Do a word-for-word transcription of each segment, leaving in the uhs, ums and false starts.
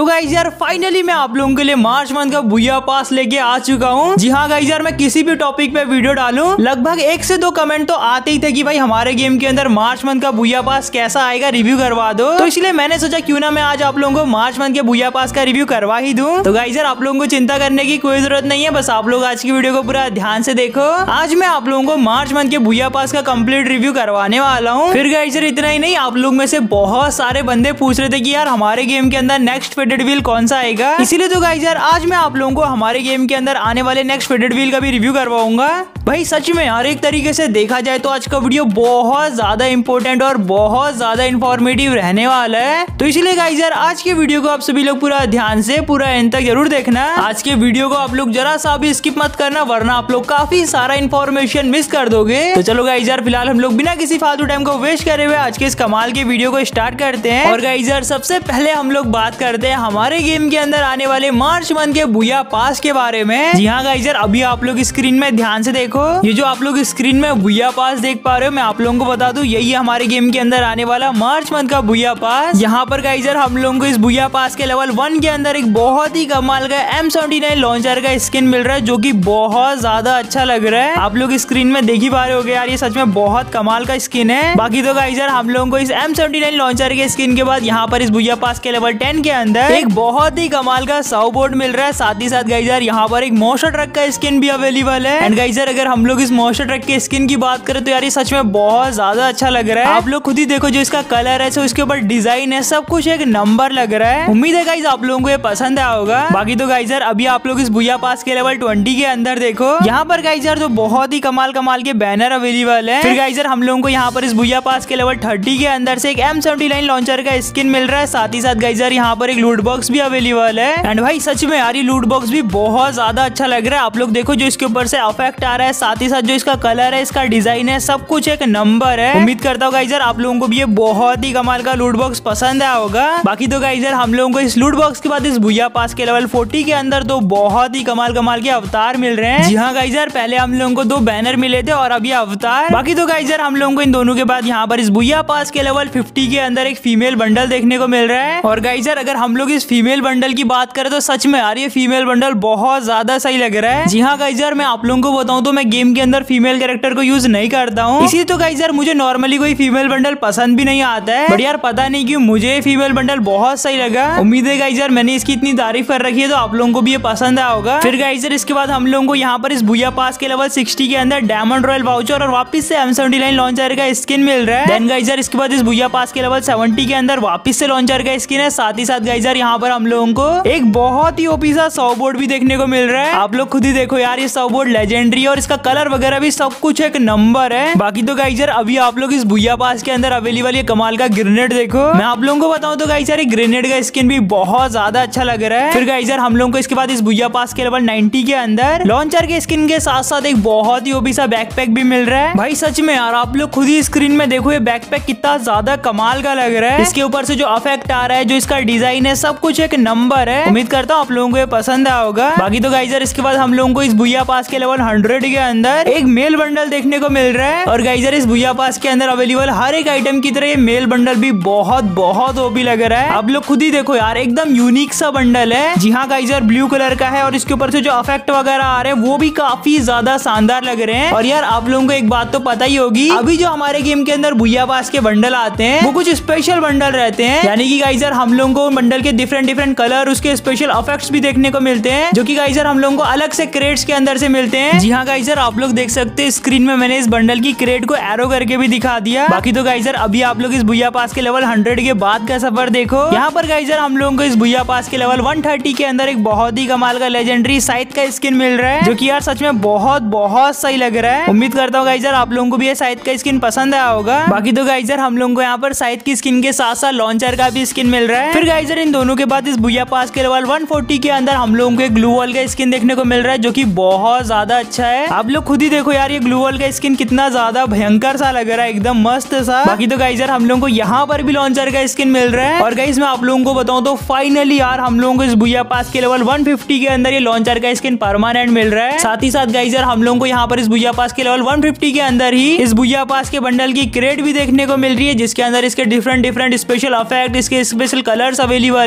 तो गाइस यार फाइनली मैं आप लोगों के लिए मार्च मंथ का बुया पास लेके आ चुका हूँ। जी हाँ गाइस यार, मैं किसी भी टॉपिक पे वीडियो डालूं लगभग एक से दो कमेंट तो आते ही थे कि भाई हमारे गेम के अंदर मार्च मंथ का बुया पास कैसा आएगा, रिव्यू करवा दो। तो इसलिए मैंने सोचा क्यों ना मैं आज आप लोगों को मार्च मंथ के बुया पास का रिव्यू करवा ही दूं। तो गाइस यार आप लोगों को चिंता करने की कोई जरूरत नहीं है, बस आप लोग आज की वीडियो को पूरा ध्यान से देखो। आज मैं आप लोगों को मार्च मंथ के बुया पास का कंप्लीट रिव्यू करवाने वाला हूँ। फिर गाइस यार इतना ही नहीं, आप लोग में से बहुत सारे बंदे पूछ रहे थे कि यार हमारे गेम के अंदर नेक्स्ट फेडेड व्हील कौन सा आएगा, इसीलिए तो गाइस यार आज मैं आप लोगों को हमारे गेम के अंदर आने वाले नेक्स्ट फेडेड व्हील का भी रिव्यू करवाऊंगा। भाई सच में यार एक तरीके से देखा जाए तो आज का वीडियो बहुत ज्यादा इंपॉर्टेंट और बहुत ज्यादा इंफॉर्मेटिव रहने वाला है। तो इसलिए गाइस यार आज के वीडियो को आप सभी लोग पूरा ध्यान से पूरा एंड तक जरूर देखना। आज के वीडियो को आप लोग जरा सा भी स्किप मत करना, वरना आप लोग काफी सारा इंफॉर्मेशन मिस कर दोगे। तो चलो गाइस यार फिलहाल हम लोग बिना किसी फालतू टाइम को वेस्ट करे हुए आज के इस कमाल के वीडियो को स्टार्ट करते हैं। और गाइस यार सबसे पहले हम लोग बात करते हैं हमारे गेम के अंदर आने वाले मार्च मंथ के बुया पास के बारे में। जी हाँ गाइस यार अभी आप लोग स्क्रीन में ध्यान से देखो, ये जो आप लोग स्क्रीन में बुया पास देख पा रहे हो, मैं आप लोगों को बता दूं यही है हमारे गेम के अंदर आने वाला मार्च मंथ का बुया पास। यहाँ पर गाइस यार हम लोगों को इस बुया पास के लेवल वन के अंदर एक बहुत ही कमाल का एम सेवेंटी नाइन लॉन्चर का स्किन मिल रहा है, जो कि बहुत ज्यादा अच्छा लग रहा है। आप लोग स्क्रीन में देख ही पा रहे होगे यार, ये सच में बहुत कमाल का स्किन है। बाकी तो गाइस यार हम लोगों को इस एम सेवेंटी नाइन लॉन्चर के स्किन के बाद यहाँ पर इस बुया पास के लेवल टेन के अंदर एक बहुत ही कमाल का सौ बोर्ड मिल रहा है। साथ ही साथ गाइस यार यहाँ पर एक मोस्टर ट्रक का स्किन भी अवेलेबल है। एंड गाइस यार अगर हम लोग इस मोस्टर ट्रक के स्किन की बात करें तो यार ये सच में बहुत ज्यादा अच्छा लग रहा है। आप लोग खुद ही देखो, जो इसका कलर है, सो इसके ऊपर डिजाइन है, सब कुछ एक नंबर लग रहा है। उम्मीद है गाइस आप लोगों को ये पसंद आया होगा। बाकी तो गाइस यार अभी आप लोग इस बुया पास के लेवल ट्वेंटी के अंदर देखो, यहाँ पर गाइस यार तो बहुत ही कमाल कमाल के बैनर अवेलेबल है। फिर गाइस यार हम लोगों को यहाँ पर इस बुया पास के लेवल थर्टी के अंदर से एक एम सेवेंटी नाइन लॉन्चर का स्किन मिल रहा है। साथ ही साथ गाइस यार यहाँ पर एक लूट बॉक्स भी अवेलेबल है। एंड भाई सच में यार ये लूट बॉक्स भी बहुत ज्यादा अच्छा लग रहा है। आप लोग देखो जो इसके ऊपर से इफेक्ट आ रहा है, साथ ही साथ जो इसका कलर है, इसका डिजाइन है, सब कुछ एक नंबर है। उम्मीद करता हूँ गाइस यार आप लोगों को भी ये बहुत ही कमाल का लूट बॉक्स पसंद आया होगा। बाकी तो गाइस यार हम लोगों को इस लूट बॉक्स के बाद इस बुया पास के लेवल फोर्टी के अंदर तो बहुत ही कमाल कमाल के अवतार मिल रहे हैं। जी हाँ गाइस यार पहले हम लोगों को दो बैनर मिले थे और अभी अवतार। बाकी तो गाइस यार हम लोगों को इन दोनों के बाद यहाँ पर इस बुया पास के लेवल फिफ्टी के अंदर एक फीमेल बंडल देखने को मिल रहा है। और गाइस यार अगर हम लोग इस फीमेल बंडल की बात करें तो सच में यार ये फीमेल बंडल बहुत ज्यादा सही लग रहा है। जी हाँ गाइस यार मैं आप लोगों को बताऊं तो मैं गेम के अंदर फीमेल कैरेक्टर को यूज नहीं करता हूँ, इसी तो गाइस यार मुझे नॉर्मली कोई फीमेल बंडल पसंद भी नहीं आता है। बट यार पता नहीं क्यों मुझे फीमेल बंडल बहुत सही लगा। उम्मीद है गाइस यार मैंने इसकी इतनी तारीफ कर रखी है तो आप लोगों को भी ये पसंद आया होगा। फिर गाइस यार इसके बाद हम लोगों को यहाँ पर इस बुया पास के लेवल सिक्सटी के अंदर डायमंड रॉयल वाउचर और वापस से एम सेवेंटी नाइन लॉन्चर का स्किन मिल रहा है। देन गाइस यार इसके बाद इस बुया पास के लेवल सेवेंटी के अंदर वापस से लॉन्चर का स्किन है। साथ ही साथ गाइस यार यहाँ पर हम लोगों को एक बहुत ही ओपी सा सौ बोर्ड भी देखने को मिल रहा है। आप लोग खुद ही देखो यार ये सौ बोर्ड लेजेंडरी और इसका कलर वगैरह भी सब कुछ एक नंबर है। बाकी तो गाइस यार अभी आप लोग इस बुया पास के अंदर अवेलेबल ये कमाल का ग्रेनेड देखो। मैं आप लोगों को बताऊं तो गाइस यार ये ग्रेनेड का स्किन भी बहुत ज्यादा अच्छा लग रहा है। फिर गाइस यार हम लोगों को इसके बाद इस बुया पास के लेवल नाइंटी के अंदर लॉन्चर के स्किन के साथ साथ एक बहुत ही ओपी सा बैकपैक भी मिल रहा है। भाई सच में यार आप लोग खुद ही स्क्रीन में देखो ये बैकपैक कितना ज्यादा कमाल का लग रहा है। इसके ऊपर से जो इफेक्ट आ रहा है, जो इसका डिजाइन है, सब कुछ एक नंबर है। उम्मीद करता हूँ आप लोगों को ये पसंद आया होगा। बाकी तो गाइस यार इसके बाद हम लोगों को इस बुया पास के लेवल हंड्रेड के अंदर एक मेल बंडल देखने को मिल रहा है। और गाइस यार इस बुया पास के अंदर अवेलेबल हर एक आइटम की तरह ये मेल बंडल भी बहुत बहुत ओपी लग रहा है। आप लोग खुद ही देखो यार एकदम यूनिक सा बंडल है। जी हाँ गाइस यार ब्लू कलर का है और इसके ऊपर से जो इफेक्ट वगैरह आ रहे हैं वो भी काफी ज्यादा शानदार लग रहे हैं। और यार आप लोगों को एक बात तो पता ही होगी, अभी जो हमारे गेम के अंदर बुया पास के बंडल आते हैं वो कुछ स्पेशल बंडल रहते हैं। यानी कि गाइस यार हम लोगों को बंडल के डिफरेंट डिफरेंट कलर, उसके स्पेशल इफेक्ट्स भी देखने को मिलते हैं, जो कि गाइस यार हम लोगों को अलग से क्रेट्स के अंदर से मिलते हैं। जी हाँ गाइस यार आप लोग देख सकते हैं स्क्रीन में मैंने इस बंडल की क्रेट को एरो करके भी दिखा दिया। बाकी तो गाइस यार अभी आप लोग इस बुया पास के लेवल हंड्रेड के बाद का सफर देखो। यहाँ पर गाइस यार हम लोगों को इस बुया पास के लेवल वन थर्टी के अंदर एक बहुत ही कमाल का लेजेंडरी साइथ का स्किन मिल रहा है, जो कि यार सच में बहुत बहुत सही लग रहा है। उम्मीद करता हूँ गाइस यार आप लोगों को भी ये साइथ का स्किन पसंद आया होगा। बाकी तो गाइस यार हम लोगों को यहाँ पर साइथ की स्किन के साथ साथ लॉन्चर का भी स्किन मिल रहा है। फिर गाइस यार इन दोनों के बाद इस बुया पास के लेवल वन फोर्टी के अंदर हम लोगों को एक ग्लू वॉल का स्किन देखने को मिल रहा है, जो कि बहुत ज्यादा अच्छा है। आप लोग खुद ही देखो यार ये ग्लू वॉल का स्किन कितना ज्यादा भयंकर सा लग रहा है, एकदम मस्त सा। बाकी तो गाइस यार हम लोगों को यहाँ पर भी लॉन्चर का स्किन मिल रहा है। और गाइस मैं आप लोगों को बताऊं तो फाइनली यार हम लोगों को इस बुया पास के लेवल वन फिफ्टी के अंदर ये लॉन्चर का स्किन परमानेंट मिल रहा है। साथ ही साथ गाइस यार हम लोगों को यहाँ पर इस बुया पास के लेवल वन फिफ्टी के अंदर ही इस बुया पास के बंडल की क्रेट भी देखने को मिल रही है, जिसके अंदर इसके डिफरेंट डिफरेंट स्पेशल इफेक्ट, इसके स्पेशल कलर्स अवेलेबल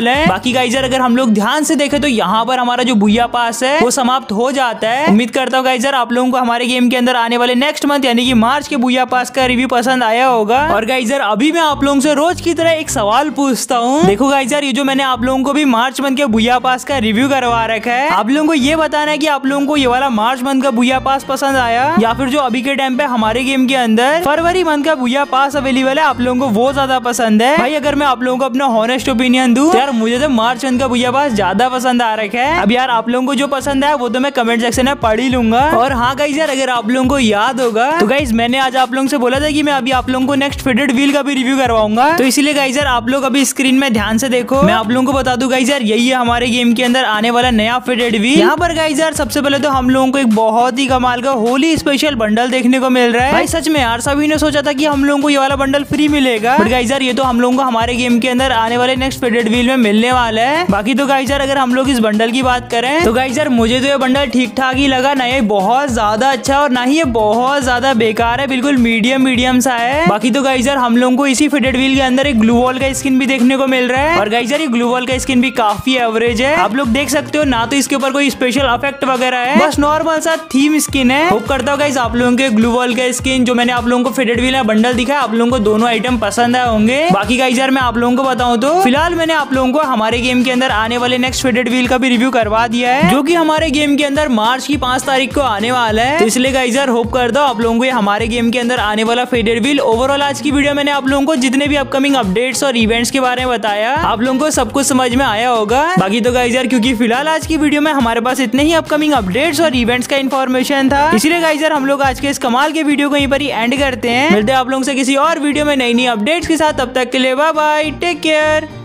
वाले हैं। बाकी गाइजर अगर हम लोग ध्यान से देखें तो यहाँ पर हमारा जो बुया पास है वो समाप्त हो जाता है। उम्मीद करता हूँ गाइजर आप लोगों को हमारे गेम के अंदर आने वाले नेक्स्ट मंथ यानी कि मार्च के बुया पास का रिव्यू पसंद आया होगा। और गाइजर अभी मैं आप लोगों से रोज की तरह एक सवाल पूछता हूँ। देखो गाइजर ये जो मैंने आप लोगों को भी मार्च मंथ के बुया पास का रिव्यू करवा रखा है, आप लोगों को ये बताना है कि आप लोगों को ये वाला मार्च मंथ का बुया पास पसंद आया या फिर जो अभी के टाइम पे हमारे गेम के अंदर फरवरी मंथ का बुया पास अवेलेबल है आप लोगों को वो ज्यादा पसंद है। भाई अगर मैं आप लोगों को अपना हॉनेस्ट ओपिनियन दूं तो यार मुझे तो मार्च मंथ का बुया पास ज्यादा पसंद आ रखा है। अब यार आप लोगों को जो पसंद है वो तो मैं कमेंट सेक्शन में पढ़ ही लूंगा। और हाँ गाइज यार अगर आप लोगों को याद होगा तो गाइज मैंने आज आप लोगों से बोला था कि मैं अभी आप लोगों को नेक्स्ट फिटेड व्हील का भी रिव्यू करवाऊंगा, तो इसीलिए गाइज यार आप लोग अभी स्क्रीन में ध्यान से देखो। मैं आप लोगों को बता दूं गाइज यार यही है हमारे गेम के अंदर आने वाला नया फिटेड व्हील। यहाँ पर गाइज यार सबसे पहले तो हम लोगों को एक बहुत ही कमाल का होली स्पेशल बंडल देखने को मिल रहा है। भाई सच में यार सभी ने सोचा था कि हम लोगों को ये वाला बंडल फ्री मिलेगा, बट गाइज यार ये तो हम लोगों को हमारे गेम के अंदर आने वाले नेक्स्ट फिटेड व्हील में मिलने वाला है। बाकी तो गाइज यार अगर हम लोग इस बंडल की बात करें तो गाइज यार मुझे तो ये बंडल ठीक ठाक ही लगा, ना ये बहुत ज्यादा अच्छा और ना ही ये बहुत ज्यादा बेकार है, बिल्कुल मीडियम मीडियम सा है। बाकी तो गाइज यार हम लोगों को इसी फिटेड व्हील के अंदर एक ग्लू वॉल का स्किन भी देखने को मिल रहा है, और गाइज यार ये ग्लू वॉल का स्किन भी काफी एवरेज है। आप लोग देख सकते हो ना तो इसके ऊपर कोई स्पेशल इफेक्ट वगैरह है, बस नॉर्मल सा थीम स्किन है। होप करता हूँ गाइज आप लोगों के ग्लू वॉल का स्किन जो मैंने आप लोगों को फिटेड व्हील में बंडल दिखा आप लोगों को दोनों आइटम पसंद आए होंगे। बाकी गाइज यार मैं आप लोगों को बताऊं तो फिलहाल मैंने आप लोगों को हमारे गेम के अंदर आने वाले नेक्स्ट फिटेड व्हील का भी रिव्यू करवा दिया है, जो कि हमारे गेम के अंदर मार्च की पांच तारीख को आने वाला है। तो इसलिए गाइज यार होप कर दो आप लोगों को ये हमारे गेम के अंदर आने वाला फिटेड व्हील। ओवरऑल आज की वीडियो मैंने आप लोगों को जितने भी अपकमिंग अपडेट्स और इवेंट्स के बारे में बताया आप लोगों को सब कुछ समझ में आया होगा। बाकी तो गाइज यार क्योंकि फिलहाल आज की वीडियो में हमारे पास इतने ही अपकमिंग अपडेट्स और इवेंट्स का इन्फॉर्मेशन था, इसलिए गाइज यार हम लोग आज के इस कमाल के वीडियो को यहीं पर ही एंड करते हैं। मिलते हैं आप लोगों से किसी और वीडियो में नई नई अपडेट्स के साथ, तब तक के लिए बाय बाय, टेक केयर।